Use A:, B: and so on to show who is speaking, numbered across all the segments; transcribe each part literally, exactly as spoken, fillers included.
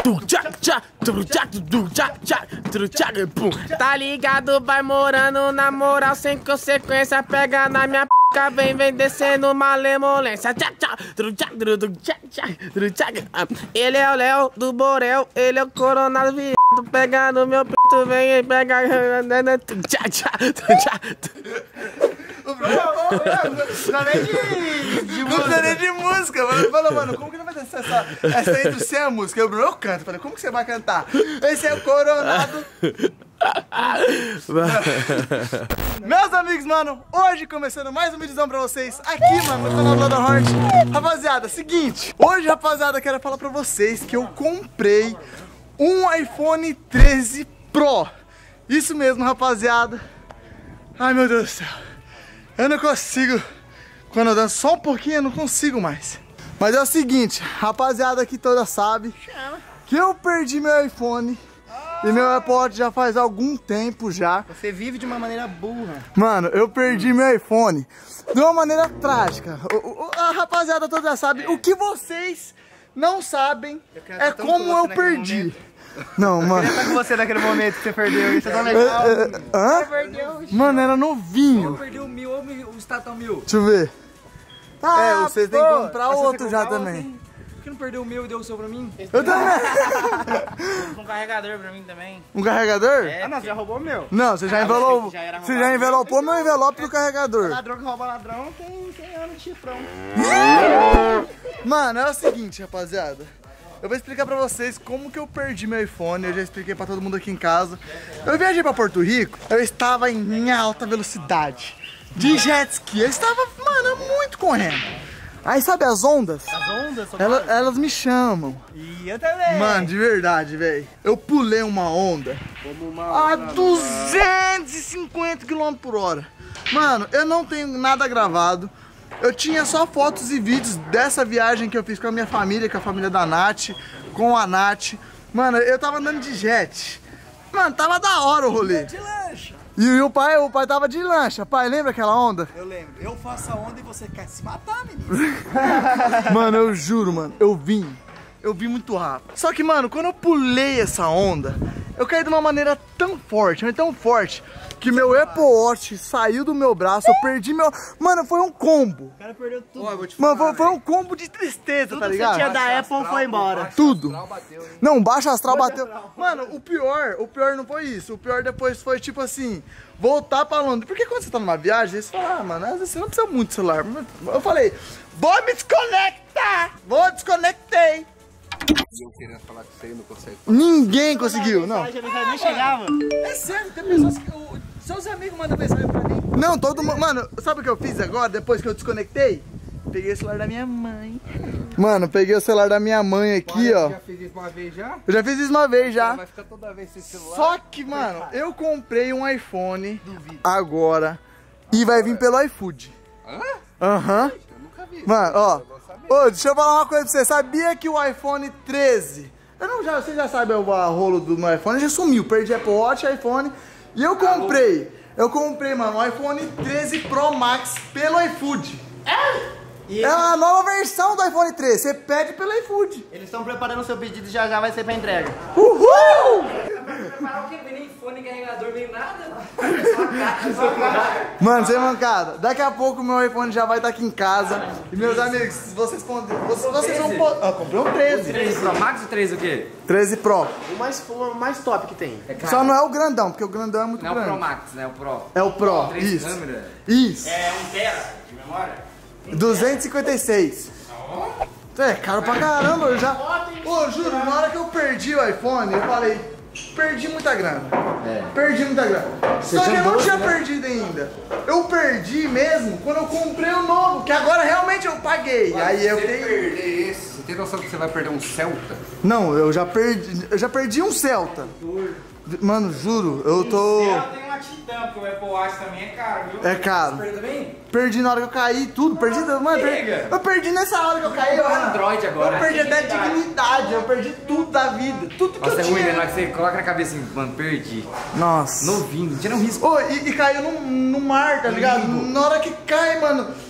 A: Tá ligado, vai morando na moral sem consequência. Pega na minha p, vem, vem descendo malemolência. Ele é o Léo do Borel, ele é o coronavírus. Pega no meu pinto, vem e pega.
B: Não é de, de música. Não é de música, mano. Falou, mano, como que não vai ter essa, essa intro sem a música? Eu, eu canto. Falei, como que você vai cantar? Esse é o Coronado. Meus amigos, mano, hoje começando mais um vídeozão pra vocês aqui, mano, no canal do Lado Hornet. Rapaziada, seguinte, hoje, rapaziada, quero falar pra vocês que eu comprei um iPhone treze Pro. Isso mesmo, rapaziada. Ai, meu Deus do céu. Eu não consigo, quando eu danço só um pouquinho, eu não consigo mais. Mas é o seguinte, rapaziada aqui toda sabe que eu perdi meu iPhone oh. e meu Apple Watch já faz algum tempo já.
C: Você vive de uma maneira burra.
B: Mano, eu perdi meu iPhone de uma maneira trágica. O, o, a rapaziada toda sabe, é. O que vocês não sabem é como eu perdi. Momento. Não, mano. Eu queria estar com você naquele momento que você perdeu. Isso é tão legal.
C: Hã? Você perdeu,
B: mano, era novinho.
C: Eu perdi o mil, ou o Statal mil.
B: Deixa eu ver. Ah, é, vocês têm que comprar outro já
C: comprar
B: também.
C: Assim. Por que não perdeu o meu e deu o seu pra mim?
B: Eu também.
A: Um carregador pra mim também.
B: Um carregador?
C: É, ah, não, você já roubou o meu.
B: Não, você já envelopou. Você já envelopou meu envelope do carregador.
C: Ladrão que rouba ladrão tem, tem ano de chifrão.
B: Mano, é o seguinte, rapaziada. Eu vou explicar pra vocês como que eu perdi meu iPhone. Eu já expliquei pra todo mundo aqui em casa. Eu viajei pra Porto Rico. Eu estava em alta velocidade de jet ski. Eu estava, mano, muito correndo. Aí sabe as ondas?
C: As ondas?
B: Elas, elas me chamam.
C: E eu também.
B: Mano, de verdade, velho. Eu pulei uma onda a duzentos e cinquenta quilômetros por hora. Mano, eu não tenho nada gravado. Eu tinha só fotos e vídeos dessa viagem que eu fiz com a minha família, com a família da Nath, com a Nath. Mano, eu tava andando de jet. Mano, tava da hora o rolê.
C: De lancha.
B: E, e o pai, o pai tava de lancha. Pai, lembra aquela onda?
C: Eu lembro. Eu faço a onda e você quer se matar, menino.
B: Mano, eu juro, mano, eu vim. Eu vim muito rápido. Só que, mano, quando eu pulei essa onda, eu caí de uma maneira tão forte, mas tão forte, que meu Apple Watch saiu do meu braço, eu perdi meu... Mano, foi um combo. O
C: cara perdeu tudo.
B: Oh, Mano, foi, foi um combo de tristeza,
C: tudo
B: tá ligado?
C: Tudo que você tinha da Apple foi embora.
B: Tudo.
C: Bateu,
B: não, baixo astral
C: baixo
B: bateu.
C: Astral.
B: Mano, o pior, o pior não foi isso. O pior depois foi, tipo assim, voltar pra Londres. Porque quando você tá numa viagem, você fala, ah, mano, às vezes você não precisa muito de celular. Eu falei, vou me desconectar. Vou desconectei.
D: E eu querendo falar com você e não consegue.
B: Ninguém conseguiu, não.
C: A mensagem nem chegava.
B: É sério, tem pessoas que... Eu, seus amigos mandam mensagem pra mim. Não, todo mundo... Mano, sabe o que eu fiz agora, depois que eu desconectei? Peguei o celular da minha mãe. Mano, peguei o celular da minha mãe aqui, ó.
D: Já fiz isso uma vez já?
B: Eu já fiz isso uma vez já.
D: Vai ficar toda vez sem celular.
B: Só que, mano, eu comprei um iPhone agora e vai vir pelo iFood.
D: Hã?
B: Aham. Uhum.
D: Eu nunca vi.
B: Mano, ó. Ô, deixa eu falar uma coisa pra você. Sabia que o iPhone treze... Eu não, já, você já sabe o rolo do meu iPhone, já sumiu. Perdi Apple Watch, iPhone. E eu comprei. Eu comprei, mano, o iPhone treze Pro Max pelo iFood. É? É a nova versão do iPhone treze. Você pede pelo iFood.
C: Eles estão preparando o seu pedido e já já vai ser pra entrega.
B: Uhul!
C: Preparar o que? Vem nem fone, carregador, nem nada.
B: Mano, sem mancada. Daqui a pouco o meu iPhone já vai estar aqui em casa. E meus amigos, se vocês respondem, vocês, vocês vão poder. Ah, comprei um treze.
A: treze Pro Max ou treze o quê?
B: treze Pro.
A: O mais, o mais top que tem. É
B: Só não é o grandão, porque o grandão é muito
A: não
B: grande.
A: Não é o Pro Max, né? O Pro.
B: É o Pro,
A: três
B: isso.
A: câmeras.
B: Isso.
A: É um tera de memória.
B: duzentos e cinquenta e seis. É caro pra caramba, eu já... Pô, juro, na hora que eu perdi o iPhone, eu falei, perdi muita grana. É. Perdi muita grana. Só que eu não tinha perdido ainda. Eu perdi mesmo quando eu comprei o novo, que agora realmente eu paguei.
D: Mas
B: aí eu
D: você
B: tenho...
D: perder esse, você tem noção que você vai perder um Celta?
B: Não, eu já perdi, eu já perdi um Celta. Mano, juro, eu tô...
A: Celta tem uma Titan, porque o Apple Watch também é caro, viu?
B: É caro.
A: Você perdeu também?
B: Perdi na hora que eu caí, tudo. Perdi, mano, perdi, eu perdi nessa hora que eu caí. Eu,
A: Android agora.
B: Eu perdi até a dignidade, eu perdi tudo da vida. Tudo que
A: Nossa,
B: eu
A: é
B: tinha.
A: ruim, né? Na hora que você coloca na cabeça assim, mano, perdi.
B: Nossa.
A: Novinho, não tinha um risco.
B: Oh, e, e caiu no, no mar, tá ligado? Na hora que cai, mano.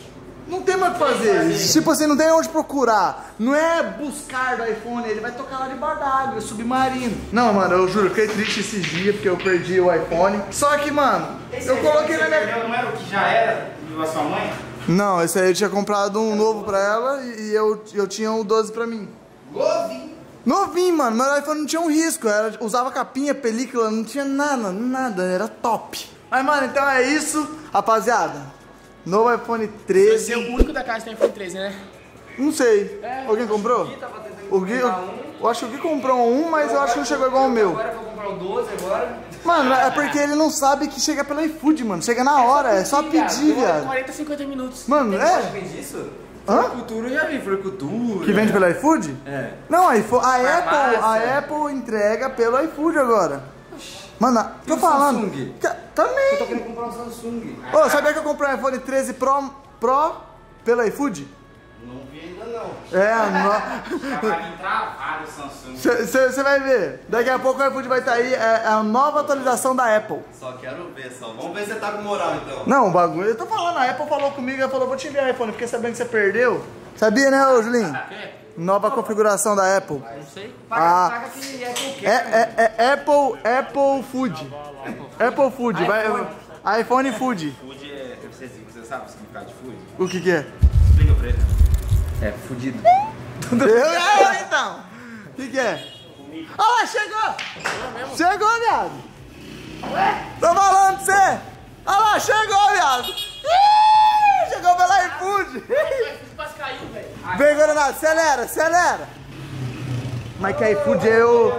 B: não tem mais o que fazer. Tipo assim, não tem onde procurar. Não é buscar do iPhone, ele vai tocar lá debaixo da água, submarino. Não, mano, eu juro, fiquei triste esses dias porque eu perdi o iPhone. Só que, mano, eu coloquei na minha...
C: Não era o que já era da sua mãe?
B: Não, esse aí eu tinha comprado um novo pra ela e eu, eu tinha um doze pra mim.
C: Novinho.
B: Novinho, mano, meu iPhone não tinha um risco, era, usava capinha, película, não tinha nada, nada, era top. Mas, mano, então é isso, rapaziada. Novo iPhone treze.
A: Você é o único da casa que tem iPhone treze, né?
B: Não sei.
A: É,
B: Alguém comprou?
C: O Gui tava tentando
B: O Gui,
C: comprar um.
B: eu acho que o Gui comprou um, mas eu acho que não chegou igual o meu.
C: Agora eu vou comprar o doze agora.
B: Mano, é porque ele não sabe que chega pelo iFood, mano. Chega na hora, é só pedir, viado.
A: quarenta, cinquenta minutos.
B: Mano, é?
C: Fez isso?
B: Hã?
C: Floricultura eu já vi, floricultura.
B: Que vende pelo iFood?
C: É.
B: Não, iPhone, a Apple, a
C: Farmácia.
B: Apple entrega pelo iFood agora. Mano, tô
C: E o
B: falando.
C: Samsung?
B: Ca- Também.
C: Eu tô querendo comprar um Samsung.
B: Ô, sabia que eu comprei um iPhone treze Pro, Pro pelo iFood?
C: Não vi ainda não.
B: É, no...
C: Trabalho travado o Samsung.
B: Você vai ver. Daqui a pouco o iFood vai estar aí. É a nova atualização da Apple.
E: Só quero ver, só. Vamos ver se você tá com moral, então.
B: Não, o bagulho. Eu tô falando, a Apple falou comigo, ela falou, vou te enviar o iPhone. Fiquei sabendo que você perdeu. Sabia, né, ô Julinho? Nova configuração da Apple.
A: Não sei.
B: Ah.
C: Paga que é qualquer.
B: É, é, é Apple, Apple Food. Apple Food, vai. iPhone Food.
C: Food é. Você, você sabe o significado de food?
B: O que que é?
C: Explica pra ele. É fudido.
B: Eu, é, então. O que que é? Olha lá, chegou! Chegou, viado! Tô falando pra você! Olha lá, chegou, viado! Ih, chegou pelo iFood!
A: Quase caiu, velho.
B: Vem, Coronado, acelera, acelera! Mas que iFood é o...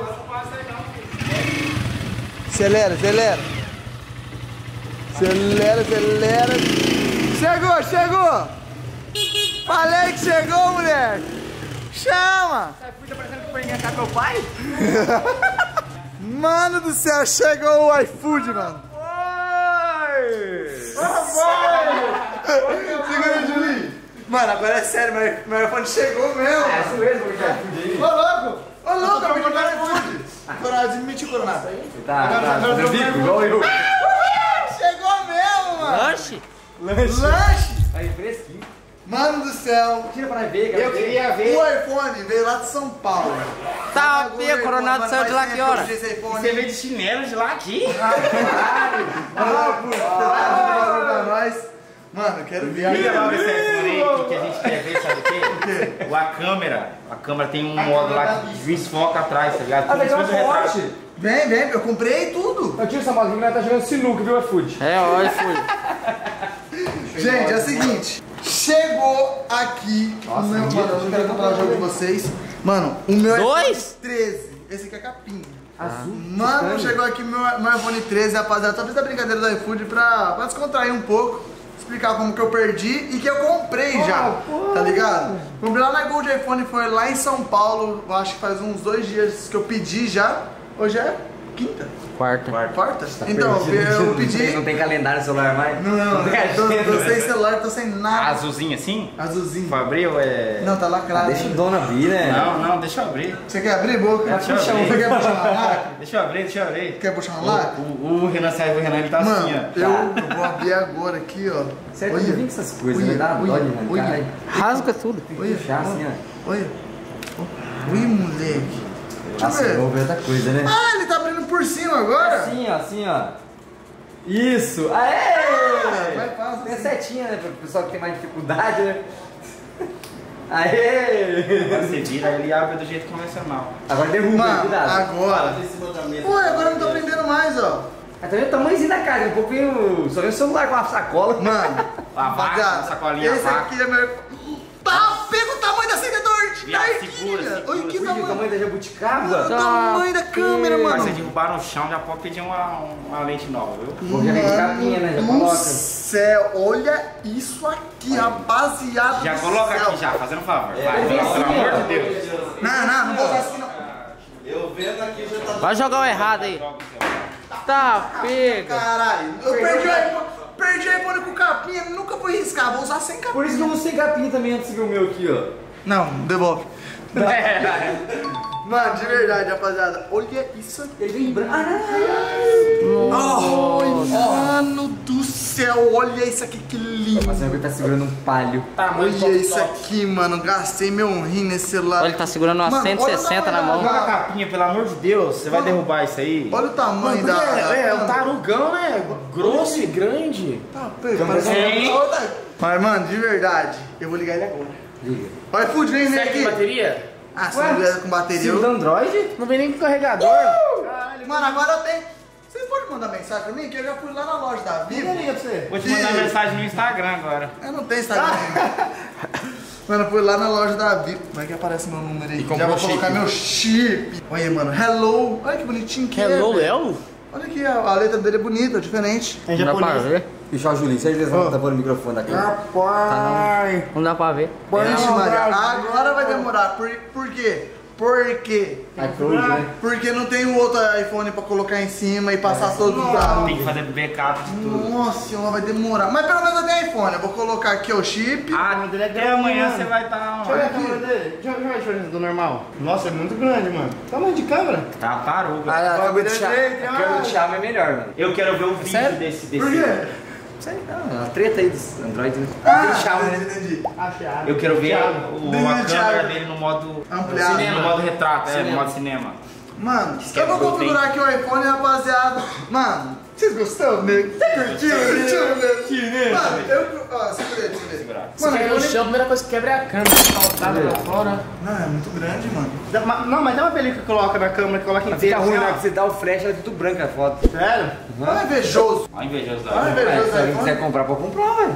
B: Acelera, acelera! Acelera, acelera! Chegou, chegou! Falei que chegou, moleque! Chama!
C: Essa iFood tá parecendo que foi enganar meu pai?
B: Mano do céu, chegou o iFood, mano!
C: Oi!
B: Segura aí, Julinho! Mano, agora é sério, meu, meu iPhone chegou mesmo!
C: É isso mesmo, porque é iFood aí.
B: Ô louco! Ô louco, eu pedi meu iFood! Coronado, mentiu, Coronado!
C: Tá, tá, fazendo bico, igual eu.
B: Chegou mesmo, mano!
A: Lanche?
B: Lanche! Lanche!
C: Aí, fresquinho.
B: Mano do céu!
C: Tira pra ver, cara.
E: Eu queria ver.
B: O iPhone veio lá de São Paulo.
A: Tá,
B: Pagou
A: Pia,
B: o
A: Coronado
B: iPhone,
A: saiu de lá
B: mas
A: que hora?
B: sempre esse iPhone.
C: Você veio de chinelo de lá aqui?
B: Ah, pô, você tá dando pra nós. Mano, eu quero ver.
C: Liga lá esse iPhone aí que a gente quer ver, sabe o quê? O A câmera. A câmera tem um modo lá que desfoca atrás, tá ligado? Tudo em cima do retrato.
B: Vem, vem, eu comprei tudo.
C: Eu tinha o Samuelzinho, mas tá jogando sinuca, viu, iFood?
A: É, ó, iFood.
B: Gente, é o seguinte. Chegou aqui o meu... Mano, eu não quero comprar o jogo de vocês. Mano, o meu
A: Dois?
B: iPhone treze. Esse aqui é a capinha. Azul. Mano, chegou aqui meu, meu iPhone treze, rapaziada. Só fiz a brincadeira do iFood pra, pra descontrair um pouco. Explicar como que eu perdi e que eu comprei já, tá ligado? Comprei lá na Gold iPhone, foi lá em São Paulo. Eu acho que faz uns dois dias que eu pedi já. Hoje é quinta?
A: Quarta.
B: Quarta? Então, eu pedi...
C: Não tem calendário no celular mais?
B: Não, não, tô, tô sem celular, tô sem nada.
C: Azulzinho assim?
B: Azulzinho.
C: Foi abrir ou é...
B: Não, tá lacrado.
C: Deixa o dono abrir, né? Não, não, deixa eu abrir.
B: Você quer abrir, boca?
C: Deixa eu
B: Você
C: abrir.
B: quer puxar uma lacre?
C: Deixa eu abrir, deixa eu abrir.
B: Quer puxar uma
C: O,
B: lacre?
C: o, o Renan saiu, o Renan ele tá
B: Mano,
C: assim, ó.
B: eu, eu vou abrir agora aqui, ó.
C: Certo,
B: Olha.
C: não vem com essas coisas,
B: Olha,
C: vai dar dó
B: olha,
C: de arrancar,
B: olha.
C: hein?
A: Rasga tudo.
B: Olha,
C: Puxar assim, ó.
B: olha. Ui, moleque. Deixa
C: Nossa,
B: eu
C: eu vou
B: ver.
C: ver outra coisa, né?
B: Ah, ele tá abrindo por cima agora?
C: Assim, ó, assim, ó. Isso!
B: Ah,
C: Aê!
B: vai fácil.
C: Tem a setinha, né? Pro pessoal que tem mais dificuldade, né? Aê! Você vira, ele abre do jeito convencional. Agora derruba,
B: Mano,
C: cuidado.
B: agora.
E: Em cima da mesa.
B: Pô, agora eu não tô aprendendo mais, ó.
C: Ah, tá vendo o tamanhozinho da cara, um pouco veio... Só veio o celular com a sacola.
B: Mano,
C: A vaca,
B: rapaziada,
C: a sacolinha, a
B: esse
C: vaca.
B: aqui é meu... Tá, pega o tamanho da acendedor de
C: Viado,
B: da
C: segura,
B: ervilha.
C: segura.
B: Olha que
C: Ui, o
B: tamanho.
C: tamanho da jabuticaba.
B: Olha o tamanho da câmera,
C: Mas
B: mano.
C: se derrubar no chão, já pode pedir uma, uma lente nova, viu?
B: Mano
C: já vem de capinha, né? Já
B: do
C: coloca.
B: céu, olha isso aqui, rapaziada.
C: Já
B: do
C: coloca
B: céu.
C: aqui já, fazendo um favor.
E: É,
C: Vai,
E: eu vi
C: pelo
E: assim,
C: amor
E: ó.
C: de Deus.
B: Não, não, não vou usar isso aqui não.
E: Eu vendo aqui já tá...
A: Vai jogar o errado aí. Tá, pega.
B: Caralho, eu perdi o iPhone, perdi o iPhone com capinha, nunca vou riscar, vou usar sem capinha.
C: Por isso que eu não sei capinha também antes de ver o meu aqui, ó.
B: Não, devolve. Mano, de verdade, rapaziada. Olha isso aqui.
F: Ele vem branco.
B: Oh, mano do céu, olha isso aqui, que lindo.
F: Mas ele tá segurando um palio.
A: Tá muito
B: Olha isso
A: top.
B: aqui, mano. Gastei meu rim nesse celular.
G: Olha, ele tá segurando uma
B: Mano,
G: cento e sessenta na mão.
C: Joga a capinha, pelo amor de Deus. Você vai derrubar isso aí?
B: Olha o tamanho da...
A: É, é,
B: da-
A: um tarugão, né? Grosso e grande.
B: Tá, pera, parece
C: Sim.
B: uma- outra- Mas, mano, de verdade, eu vou ligar ele agora.
F: Liga.
B: Olha, iFood, vem, vem
A: Será que tem
B: aqui.
A: bateria?
B: Ah, se não vier com bateria...
F: Segura
B: eu-
F: Android?
A: Não vem nem com carregador.
B: Mano, agora tem... Vocês podem mandar mensagem pra mim? Que eu já fui lá na loja da Vivo.
A: Liga pra você.
C: Vou te mandar mensagem no Instagram agora.
B: Eu não tenho Instagram ainda. Mano, eu fui lá na loja da Vivo. Como é que aparece meu número aí? Já vou colocar meu chip. Olha, mano, hello. Olha que bonitinho que é.
A: Hello,
B: velho.
A: Léo?
B: Olha aqui, a, a letra dele é bonita, diferente.
A: É
G: Não dá pra
A: japonês.
G: ver.
F: Deixa o Julinho, certeza que tá pondo o microfone daqui.
B: Rapaz.
G: Não dá pra ver.
B: Vixe, Maria, agora vai demorar. Por, por quê? Por quê?
F: iCloud, né?
B: Porque não tem um outro iPhone pra colocar em cima e passar todos os dados.
C: Tem que fazer backup de tudo.
B: Nossa senhora, vai demorar. Mas pelo menos eu tenho iPhone. Eu vou colocar aqui o chip.
C: Ah, até amanhã você vai estar.
A: Deixa eu ver a câmera dele. Deixa eu ver a diferença do normal. Nossa, é muito grande, mano. Tamanho de câmera.
C: Tá, parou.
F: Ah, a câmera do
B: Bagulho
F: Thiago,
B: é
F: a câmera do Thiago é melhor, mano.
C: Eu quero ver o vídeo
A: Sério?
C: desse, desse.
B: Por quê?
F: Sei não, a treta aí dos Android, né?
B: Ah,
F: Thiago,
B: entendi,
F: né?
B: entendi.
A: Achado.
C: Eu quero ver
A: Thiago.
C: o, a
B: Thiago.
C: câmera dele no modo
B: Ampliado.
C: cinema, no modo retrato, é,
A: Cinema.
C: no modo cinema.
B: Mano, eu vou configurar aqui o iPhone, rapaziada. Mano, vocês gostaram, nego? Curtiu? Curtiu, nego? Mano, eu... Ó, segura aí, segura aí.
C: Segurar.
A: Se
B: Mano,
A: cair
B: eu
A: no
B: nem-
A: chão, a primeira coisa que quebra é a câmera. Saltada pra fora.
B: Não, é muito grande, mano.
A: Dá- ma- Não, mas dá uma película que coloca na câmera, que coloca
F: Fica
A: inteira.
F: ruim,
A: assim,
F: né?
A: ó.
F: Que você dá o flash, ela é tudo branca a foto.
A: Sério?
B: Olha invejoso.
C: Olha a invejosidade.
B: Olha
F: É,
B: invejoso
F: se alguém
B: iPhone.
F: quiser comprar, pode comprar, velho.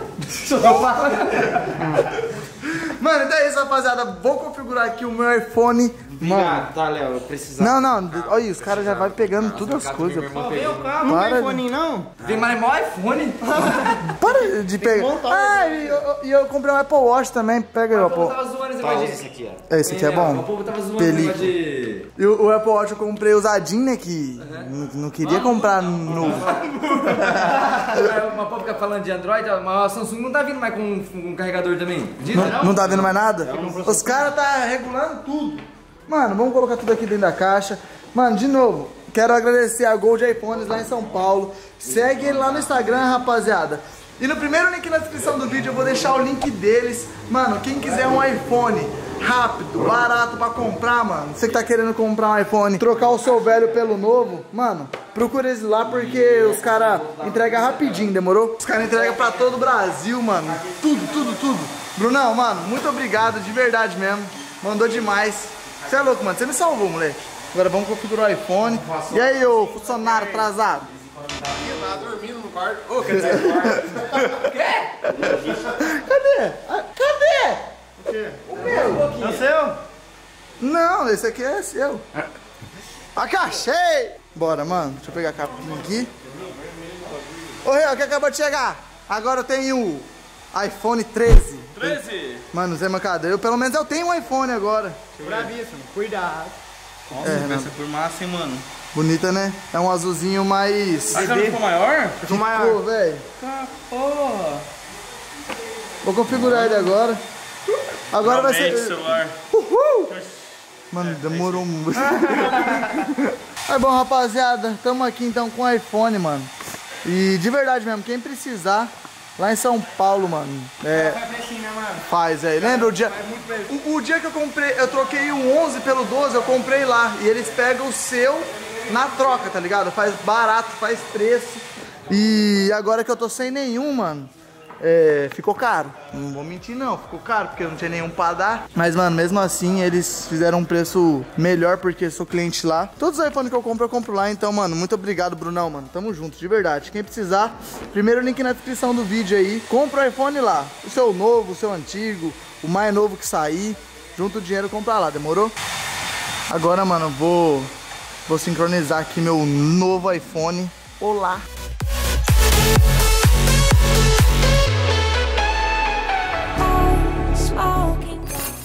B: Mano, então é isso, rapaziada. Vou configurar aqui o meu iPhone. Mano,
C: Obrigado, tá, Léo, eu precisava.
B: não, não. Olha, os caras já vai pegando todas as coisas.
C: Pô, vem o carro, não
B: Para
C: tem
B: de-
C: fone não?
F: Vem mais mó iPhone.
B: Para de pegar. Ah, e eu, e eu comprei um Apple Watch também. Pega aí o
F: O povo
B: Apple.
F: tava zoando esse
C: Tá,
F: negócio
C: usa
F: de...
C: esse aqui, ó.
B: Esse aqui é
F: O
B: bom?
F: povo tava zoando esse negócio de...
B: E o, o Apple Watch eu comprei usadinho, né? Que não, não queria comprar novo.
F: Mas o povo fica falando de Android, mas a Samsung não tá vindo mais com um, um carregador também. Acredita?
B: Não, não tá vendo mais nada? Os caras tá regulando tudo. Mano, vamos colocar tudo aqui dentro da caixa. Mano, de novo, quero agradecer a Gold iPhones lá em São Paulo. Segue ele lá no Instagram, rapaziada. E no primeiro link na descrição do vídeo eu vou deixar o link deles. Mano, quem quiser um iPhone rápido, barato pra comprar, mano. Você que tá querendo comprar um iPhone, trocar o seu velho pelo novo, mano, procura eles lá porque os caras entregam rapidinho, demorou? Os caras entregam pra todo o Brasil, mano. Tudo, tudo, tudo. Brunão, mano, muito obrigado, de verdade mesmo. Mandou demais. Você é louco, mano. Você me salvou, moleque. Agora vamos configurar o iPhone. E aí, ô funcionário atrasado?
E: Tá dormindo no quarto.
B: Ô, quer dizer, Cadê? Ah, cadê? O quê? O meu.
A: É o seu?
B: Não, esse aqui é seu. Aqui, achei! Bora, mano. Deixa eu pegar a capinha aqui. Ô, Real, que acabou de chegar. Agora eu tenho o iPhone treze.
E: treze.
B: Mano, Zé Mancada, eu pelo menos eu tenho um iPhone agora.
A: Bravíssimo. Cuidado.
C: Nossa,
B: É,
C: essa por massa, hein, mano.
B: Bonita, né? É um azulzinho mais...
C: A câmera ficou maior?
A: Ficou maior.
B: Pô, velho.
C: Porra.
B: Vou configurar ele agora. Agora vai ser...
C: celular.
B: Uhul! Mano, demorou muito. É bom, rapaziada. Tamo aqui então com o iPhone, mano. E de verdade mesmo, quem precisar, lá em São Paulo, mano. É,
A: Faz precinho, né, mano?
B: faz, velho. Lembra o dia...
A: Faz muito preço.
B: O, o dia que eu comprei, eu troquei o onze pelo doze, eu comprei lá. E eles pegam o seu na troca, tá ligado? Faz barato, faz preço. E agora que eu tô sem nenhum, mano, é, ficou caro. Não vou mentir não, ficou caro porque eu não tinha nenhum pra dar. Mas, mano, mesmo assim, eles fizeram um preço melhor porque eu sou cliente lá. Todos os iPhones que eu compro, eu compro lá. Então, mano, muito obrigado, Brunão, mano. Tamo junto, de verdade. Quem precisar, primeiro link na descrição do vídeo aí. Compra o iPhone lá. O seu novo, o seu antigo, o mais novo que sair. Junta o dinheiro e compra lá, demorou? Agora, mano, eu vou, vou sincronizar aqui meu novo iPhone. Olá!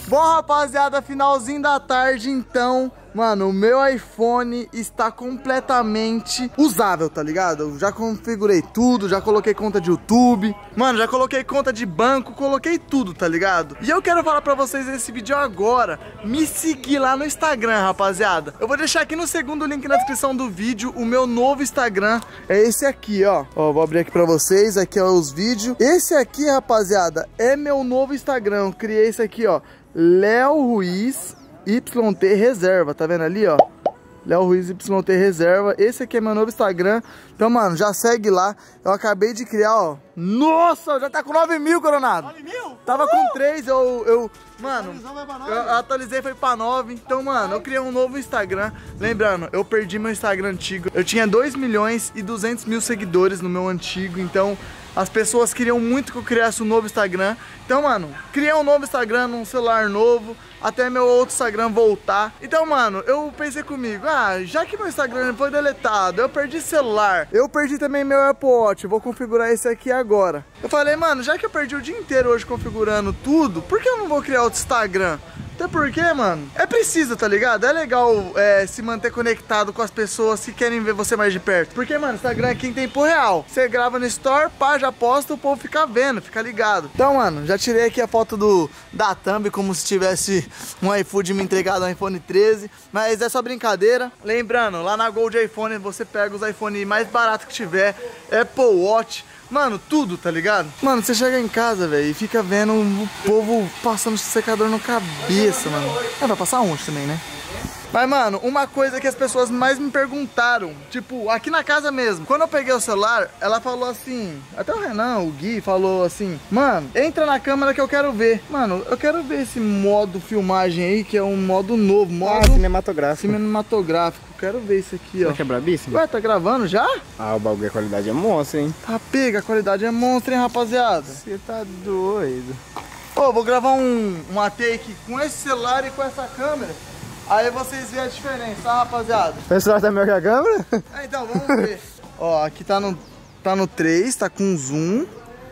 B: Bom, rapaziada, finalzinho da tarde, então, mano, o meu iPhone está completamente usável, tá ligado? Eu já configurei tudo, já coloquei conta de YouTube, mano, já coloquei conta de banco, coloquei tudo, tá ligado? E eu quero falar pra vocês nesse vídeo agora, me seguir lá no Instagram, rapaziada. Eu vou deixar aqui no segundo link na descrição do vídeo o meu novo Instagram, é esse aqui, ó. Ó, vou abrir aqui pra vocês, aqui ó os vídeos. Esse aqui, rapaziada, é meu novo Instagram, eu criei esse aqui, ó. Léo Ruiz Y T Reserva, tá vendo ali, ó? Léo Ruiz Y T Reserva. Esse aqui é meu novo Instagram. Então, mano, já segue lá. Eu acabei de criar, ó. Nossa, já tá com nove mil, Coronado. nove mil? Tava uh! com três, eu... eu mano, eu atualizei, foi pra nove. Então, mano, eu criei um novo Instagram. Lembrando, eu perdi meu Instagram antigo. Eu tinha dois milhões e duzentos mil seguidores no meu antigo. Então, as pessoas queriam muito que eu criasse um novo Instagram. Então, mano, criei um novo Instagram num celular novo, até meu outro Instagram voltar. Então, mano, eu pensei comigo, ah, já que meu Instagram foi deletado, eu perdi celular, eu perdi também meu Apple Watch, vou configurar esse aqui agora. Eu falei, mano, já que eu perdi o dia inteiro hoje configurando tudo, por que eu não vou criar outro Instagram? Até porque, mano, é preciso, tá ligado? É legal é, se manter conectado com as pessoas que querem ver você mais de perto. Porque, mano, Instagram é aqui em tempo real. Você grava no Store, pá, já posta, o povo fica vendo, fica ligado. Então, mano, já tirei aqui a foto do, da thumb, como se tivesse um iFood me entregado no iPhone treze. Mas é só brincadeira. Lembrando, lá na Gold iPhone você pega os iPhone mais baratos que tiver, Apple Watch, mano, tudo, tá ligado? Mano, você chega em casa, velho, e fica vendo o povo passando secador na cabeça, mano. Ah, vai passar onde também, né? Mas, mano, uma coisa que as pessoas mais me perguntaram, tipo, aqui na casa mesmo, quando eu peguei o celular, ela falou assim, até o Renan, o Gui, falou assim, mano, entra na câmera que eu quero ver. Mano, eu quero ver esse modo filmagem aí, que é um modo novo, modo...
H: Ah, cinematográfico.
B: Cinematográfico. Quero ver isso aqui, ó.
H: Será que é brabíssimo?
B: Ué, tá gravando já?
H: Ah, o bagulho, a qualidade é monstro, hein?
B: Tá pega, a qualidade é monstro, hein, rapaziada?
H: Você tá doido.
B: Ô, vou gravar um, uma take com esse celular e com essa câmera. Aí vocês veem a diferença, tá, rapaziada?
H: O celular tá melhor que a câmera?
B: É, então, vamos ver. Ó, aqui tá no, tá no três, tá com zoom.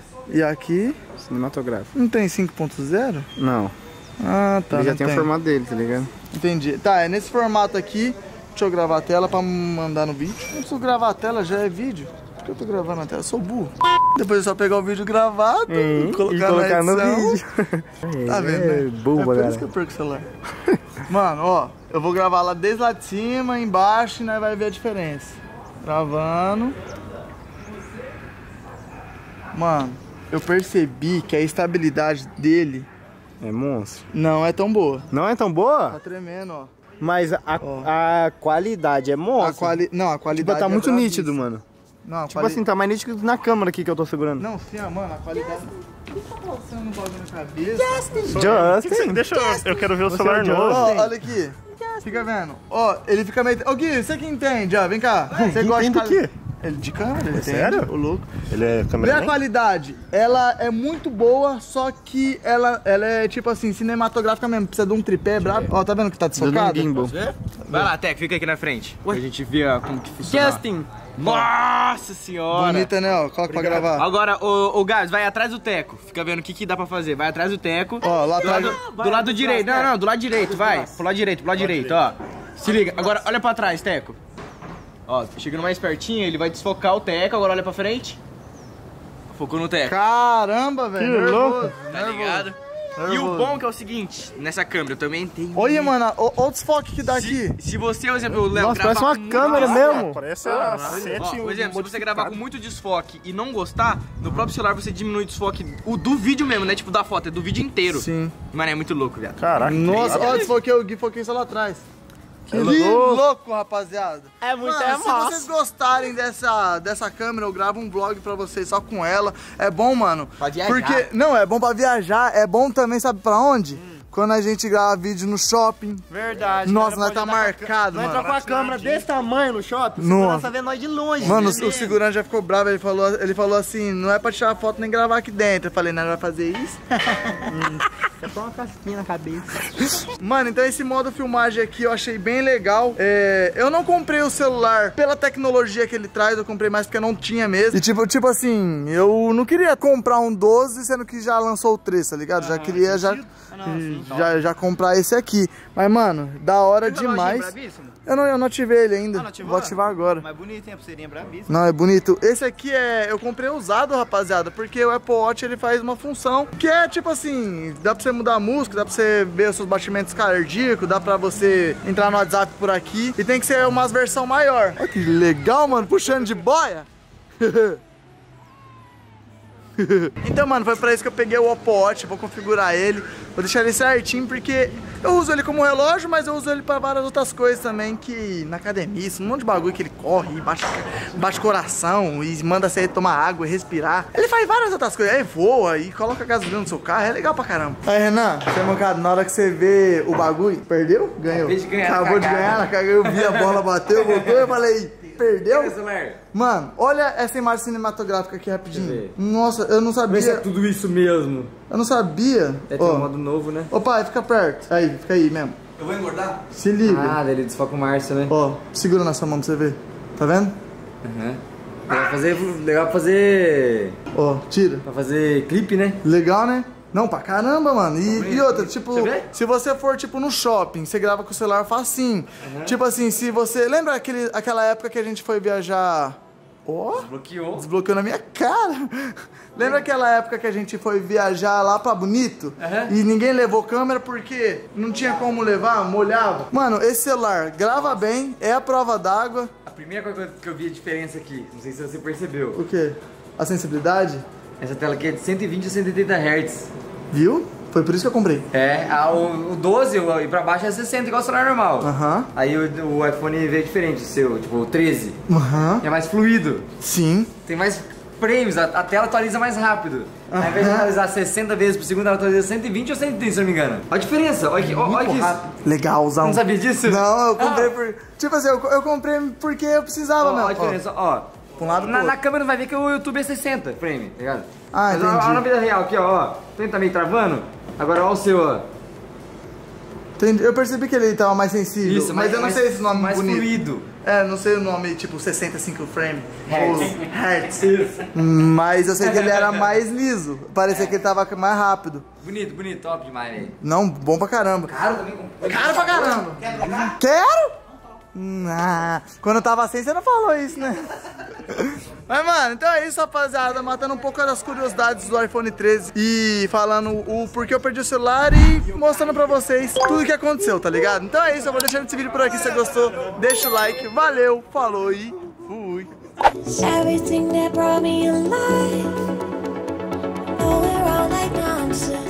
B: E aqui...
H: Cinematográfico.
B: Não tem cinco ponto zero?
H: Não.
B: Ah, tá.
H: Ele já
B: não
H: tem, tem o formato dele, tá ligado?
B: Entendi. Tá, é nesse formato aqui. Deixa eu gravar a tela pra mandar no vídeo. Não preciso gravar a tela, já é vídeo. Por que eu tô gravando a tela? Eu sou burro. Depois é só pegar o vídeo gravado
H: hum,
B: e colocar,
H: e colocar
B: na edição.
H: no vídeo.
B: Tá vendo, né?
H: É, boba,
B: é por
H: cara.
B: isso que eu perco o celular. Mano, ó, eu vou gravar lá desde lá de cima, embaixo, e nós vai ver a diferença. Gravando. Mano, eu percebi que a estabilidade dele...
H: É monstro.
B: Não é tão boa.
H: Não é tão boa?
B: Tá tremendo, ó.
H: Mas a, a qualidade é monstro.
B: A quali... Não, a qualidade
H: tipo, tá
B: é
H: muito
B: bravíssima.
H: nítido, mano.
B: Não,
H: tipo
B: quali...
H: assim, tá mais nítido na câmera aqui que eu tô segurando.
B: Não, sim, mano, a qualidade... O que tá passando no bagulho na cabeça?
H: Justin!
E: Justin. Deixa eu... Eu quero ver o
H: Você
E: celular
H: é
E: novo.
B: Ó, olha aqui. Fica vendo. Ó, ele fica meio... Ô, Gui, você que entende, ó, vem cá. Você gosta de...
H: Entende o quê?
B: Ele de câmera, ele
H: É
B: entende,
H: sério?
B: o louco.
E: Ele é
B: Vê a
E: cameraman?
B: qualidade. Ela é muito boa, só que ela, ela é tipo assim, cinematográfica mesmo. Precisa de um tripé brabo. Ó, tá vendo que tá desfocado?
H: Gimbal.
F: Vai lá, Tec, fica aqui na frente. Pra gente ver ó, como que funciona. Justin! Nossa senhora!
B: Bonita, né? Ó, coloca pra gravar.
F: Agora, o, o Gabs, vai atrás do Teco. Fica vendo o que, que dá pra fazer. Vai atrás do Teco.
B: Ó, lá
F: do
B: atrás.
F: lado, do lado direito. Não, não, do lado direito, vai. Pro lado direito, pro lado direito, ó. Se liga. Agora, olha pra trás, Teco. Ó, chegando mais pertinho, ele vai desfocar o Teco. Agora olha pra frente. Focou no Teco.
B: Caramba, velho.
H: Que louco.
F: Tá ligado? E o bom que é o seguinte, nessa câmera eu também tenho...
B: Olha, mano, ó, ó o desfoque que dá aqui.
F: Se, se você, por exemplo, o Léo,
H: Nossa, parece
F: gravar
H: uma
F: com
H: câmera
F: muito-
H: mesmo.
E: Parece a
F: Ó,
E: sete.
F: por exemplo, se você gravar com muito desfoque e não gostar, no próprio celular você diminui o desfoque o do vídeo mesmo, né? Tipo da foto, é do vídeo inteiro.
B: Sim.
F: Mano, é muito louco, viado.
E: Caraca.
B: Nossa, ó, desfoquei o Gui, foquei só lá atrás. Que
H: É
B: lindo,
H: louco.
B: louco, rapaziada.
A: É muito
B: Mano, se vocês gostarem dessa, dessa câmera, eu gravo um vlog pra vocês só com ela. É bom, mano.
F: Pra viajar.
B: Porque, não, é bom pra viajar. É bom também, sabe pra onde? Hum. Quando a gente grava vídeo no shopping.
A: Verdade.
B: Nossa,
A: cara,
B: nós
A: pode
B: tá
A: andar com a
B: marcado,
H: Nós
B: mano.
H: entrou com a câmera desse tamanho no shopping, o
B: Nossa.
H: segurança vê nós de longe.
B: Mano,
H: né?
B: o segurança já ficou bravo, ele falou, ele falou assim, não é pra tirar foto nem gravar aqui dentro. Eu falei, não, vai fazer isso?
H: É só uma casquinha na cabeça.
B: Mano, então esse modo filmagem aqui eu achei bem legal. É, eu não comprei o celular pela tecnologia que ele traz, eu comprei mais porque eu não tinha mesmo. E tipo, tipo assim, eu não queria comprar um doze, sendo que já lançou o três, tá ligado? Ah, já queria já, ah, não, assim, já, já comprar esse aqui. Mas, mano, da hora demais. Eu não, eu não ativei ele ainda. Ah, vou ativar agora.
F: Mas bonito, hein? A pulseirinha bravíssima.
B: Não, é bonito. Esse aqui é... Eu comprei usado, rapaziada, porque o Apple Watch, ele faz uma função que é, tipo assim, dá pra você mudar a música, dá pra você ver os seus batimentos cardíacos, dá pra você entrar no WhatsApp por aqui. E tem que ser umas versão maior. Olha que legal, mano, puxando de boia. Então, mano, foi pra isso que eu peguei o Apple Watch. Vou configurar ele, vou deixar ele certinho, porque eu uso ele como relógio, mas eu uso ele pra várias outras coisas também, que na academia, isso, um monte de bagulho que ele corre, baixa, baixa coração e manda você tomar água e respirar. Ele faz várias outras coisas, aí voa e coloca gasolina no seu carro, é legal pra caramba. Aí, Renan, você é mancado, na hora que você vê o bagulho, perdeu? Ganhou.
F: De ganhar,
B: acabou de ganhar, na cagada, eu vi a bola bateu, voltou, eu falei... Perdeu? Mano, olha essa imagem cinematográfica aqui rapidinho. Nossa, eu não sabia.
F: Mas é tudo isso mesmo.
B: Eu não sabia.
F: É, tem um modo novo, né?
B: Ô pai, fica perto. Aí, fica aí mesmo.
D: Eu vou engordar?
B: Se liga.
F: Ah, ele desfoca o Márcio, né?
B: Ó, segura na sua mão pra você ver. Tá vendo?
F: Aham. Uhum. Legal fazer. Legal pra fazer.
B: Ó, tira.
F: Pra fazer clipe, né?
B: Legal, né? Não, pra caramba, mano. E, e outra, tipo,
F: você
B: se você for, tipo, no shopping, você grava com o celular facinho. Uhum. Tipo assim, se você... Lembra aquele, aquela época que a gente foi viajar... Ó, oh,
F: desbloqueou.
B: Desbloqueou na minha cara. Lembra aquela época que a gente foi viajar lá pra Bonito? Uhum. E ninguém levou câmera porque não tinha como levar, molhava. Mano, esse celular grava bem, é a prova d'água.
F: A primeira coisa que eu vi a diferença aqui, não sei se você percebeu.
B: O quê? A sensibilidade?
F: Essa tela aqui é de cento e vinte a cento e oitenta hertz.
B: Viu? Foi por isso que eu comprei.
F: É, a, o, o doze o, e pra baixo é sessenta, igual o celular normal.
B: Aham. Uhum.
F: Aí o, o iPhone veio diferente, o seu, tipo o treze.
B: Aham. Uhum.
F: É mais fluido.
B: Sim.
F: Tem mais frames, a, a tela atualiza mais rápido. Uhum. Ao invés de atualizar sessenta vezes por segundo, ela atualiza cento e vinte ou cento e trinta, se não me engano. Olha a diferença, olha aqui, olha isso.
B: Legalzão.
F: Não sabia disso?
B: Não, eu comprei
F: ah.
B: por... Tipo assim, eu, eu comprei porque eu precisava, mesmo.
F: Olha a diferença, ó.
B: Pra um lado
F: na,
B: pro
F: na câmera vai ver que o YouTube é sessenta frame, tá ligado?
B: Ah,
F: mas
B: entendi.
F: Olha na vida real aqui, ó, ó. Tem tá meio travando? Agora olha o seu, ó.
B: Entendi. Eu percebi que ele tava mais sensível.
F: Isso,
B: mas
F: mais,
B: eu não
F: mais,
B: sei esse nome
F: mais
B: bonito.
F: fluido.
B: É, não sei o nome, tipo sessenta e cinco frame.
F: Hertz.
B: Hertz.
F: Isso.
B: Mas eu sei que ele era mais liso. Parecia é. que ele tava mais rápido.
F: Bonito, bonito, top demais, velho.
B: Não, bom pra caramba.
F: Caro também.
B: Caro pra caramba. Quer trocar? Quero! Ah, quando eu tava assim, você não falou isso, né? Mas, mano, então é isso, rapaziada. Matando um pouco das curiosidades do iPhone treze e falando o porquê eu perdi o celular e mostrando pra vocês tudo o que aconteceu, tá ligado? Então é isso, eu vou deixando esse vídeo por aqui. Se você gostou, deixa o like. Valeu, falou e fui.
I: Everything that brought me alive. No, we're all like nonsense.